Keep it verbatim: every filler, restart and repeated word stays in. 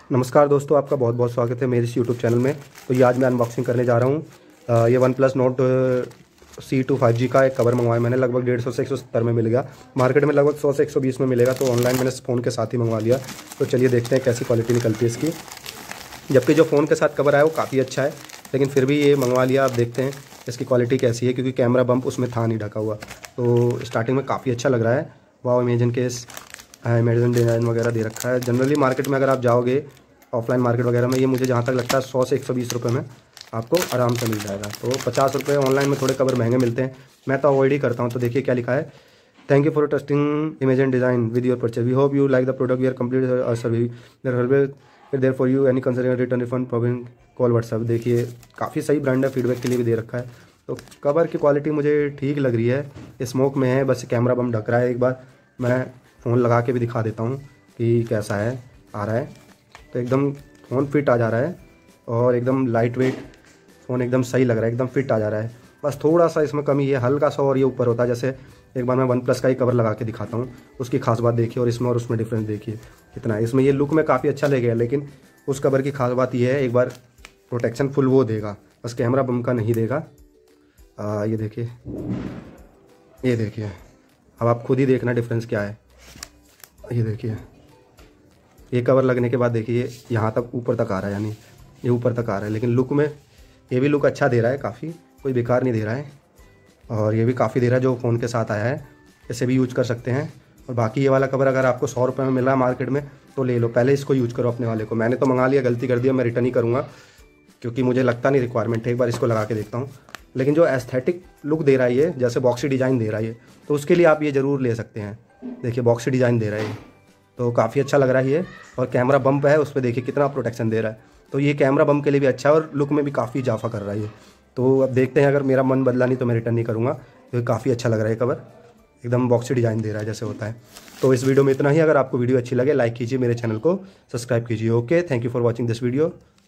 नमस्कार दोस्तों, आपका बहुत बहुत स्वागत है मेरे इस यूट्यूब चैनल में। तो ये आज मैं अनबॉक्सिंग करने जा रहा हूँ। ये one plus Nord C two five G का एक कवर मंगवाया मैंने। लगभग डेढ़ सौ से एक सौ सत्तर में मिलेगा। मार्केट में लगभग सौ से एक सौ बीस में मिलेगा, तो ऑनलाइन मैंने फ़ोन के साथ ही मंगवा लिया। तो चलिए देखते हैं कैसी क्वालिटी निकलती है इसकी। जबकि जो फ़ोन के साथ कवर आया वो काफ़ी अच्छा है, लेकिन फिर भी ये मंगवा लिया। आप देखते हैं इसकी क्वालिटी कैसी है, क्योंकि कैमरा बम्प उसमें था नहीं ढका हुआ। तो स्टार्टिंग में काफ़ी अच्छा लग रहा है। Wow, Imagine case, Imagine design वगैरह दे रखा है। जनरली मार्केट में अगर आप जाओगे ऑफलाइन मार्केट वगैरह में, ये मुझे जहाँ तक लगता है सौ से एक सौ बीस रुपये में आपको आराम से मिल जाएगा। तो पचास रुपये ऑनलाइन में थोड़े कवर महंगे मिलते हैं, मैं तो अवॉइड ही करता हूँ। तो देखिए क्या लिखा है। Thank you for trusting Imagine design with your purchase, we hope you like the product, we are complete service there for you, any concern return refund problem call WhatsApp. देखिए काफ़ी सही ब्रांड है, फीडबैक के लिए भी दे रखा है। तो कवर की क्वालिटी मुझे ठीक लग रही है। स्मोक में है, बस कैमरा बम ढक रहा है। एक बार मैं फ़ोन लगा के भी दिखा देता हूँ कि कैसा है आ रहा है। तो एकदम फ़ोन फिट आ जा रहा है और एकदम लाइट वेट फ़ोन, एकदम सही लग रहा है, एकदम फिट आ जा रहा है। बस थोड़ा सा इसमें कमी है, हल्का सा और ये ऊपर होता है। जैसे एक बार मैं वन प्लस का ही कवर लगा के दिखाता हूँ, उसकी खास बात देखिए और इसमें और उसमें डिफरेंस देखिए कितना है। इसमें ये लुक में काफ़ी अच्छा लगेगा, लेकिन उस कवर की खास बात ये है, एक बार प्रोटेक्शन फुल वो देगा, बस कैमरा बम का नहीं देगा। आ, ये देखिए, ये देखिए, अब आप खुद ही देखना डिफरेंस क्या है। ये देखिए, ये कवर लगने के बाद देखिए यहाँ तक ऊपर तक आ रहा है, यानी ये ऊपर तक आ रहा है। लेकिन लुक में ये भी लुक अच्छा दे रहा है, काफ़ी कोई बेकार नहीं दे रहा है। और ये भी काफ़ी दे रहा है जो फ़ोन के साथ आया है, इसे भी यूज कर सकते हैं। और बाकी ये वाला कवर अगर आपको सौ रुपये में मिल रहा है मार्केट में तो ले लो, पहले इसको यूज करो अपने वाले को। मैंने तो मंगा लिया, गलती कर दिया, मैं रिटर्न ही करूँगा, क्योंकि मुझे लगता नहीं रिक्वायरमेंट है। एक बार इसको लगा के देखता हूँ। लेकिन जो एस्थेटिक लुक दे रहा है ये, जैसे बॉक्सी डिज़ाइन दे रहा है ये, तो उसके लिए आप ये ज़रूर ले सकते हैं। देखिए बॉक्सी डिज़ाइन दे रहा है, तो काफ़ी अच्छा लग रहा है ये। और कैमरा बम्प है उस पर, देखिए कितना प्रोटेक्शन दे रहा है। तो ये कैमरा बम्प के लिए भी अच्छा है और लुक में भी काफ़ी इजाफा कर रहा है ये। तो अब देखते हैं, अगर मेरा मन बदला नहीं तो मैं रिटर्न नहीं करूँगा। तो काफ़ी अच्छा लग रहा है कवर, एकदम बॉक्सी डिज़ाइन दे रहा है जैसे होता है। तो इस वीडियो में इतना ही। अगर आपको वीडियो अच्छी लगे लाइक कीजिए, मेरे चैनल को सब्सक्राइब कीजिए। Okay, thank you for watching this video.